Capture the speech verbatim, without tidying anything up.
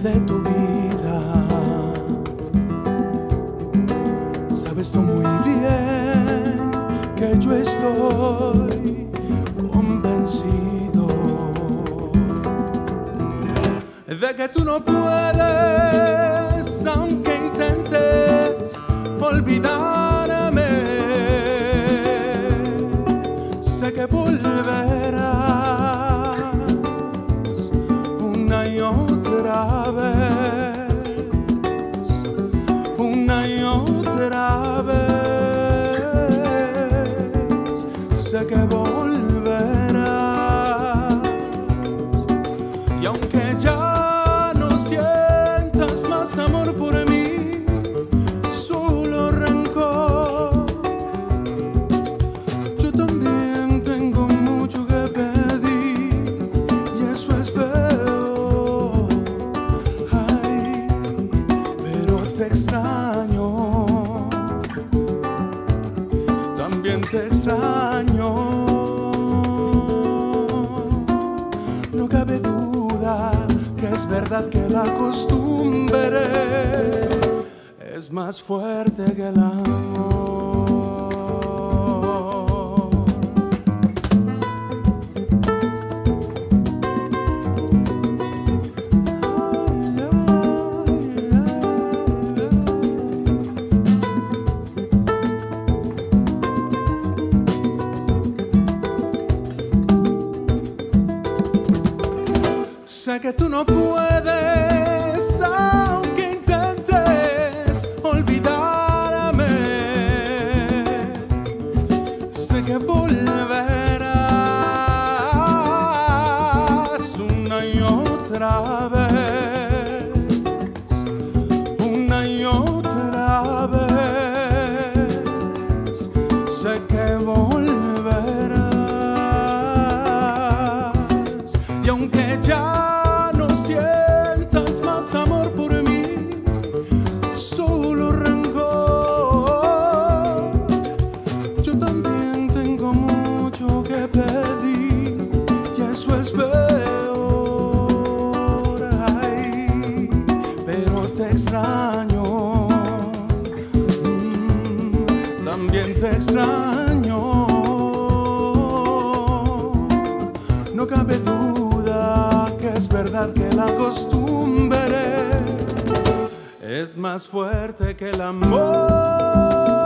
de tu vida. Sabes tú muy bien que yo estoy convencido de que tú no puedes, aunque intentes olvidarme. Sé que volverás una y otra vez, una y otra vez. Sé que volverás, y aunque ya no sientas más amor por mí, solo rencor, yo también tengo mucho que pedir, y eso es peor. Ay, pero te extraño, también te extraño. No cabe duda que es verdad que la costumbre es más fuerte que el amor. Sé que tú no puedes, aunque intentes olvidarme. Sé que volverás una y otra vez, una y otra vez. Sé que volverás, y aunque ya sientas más amor por mí, solo rencor, yo también tengo mucho que pedir, y eso es peor. Ay, pero te extraño, mm, también te extraño. No cabe duda que es verdad que la costumbre es más fuerte que el amor.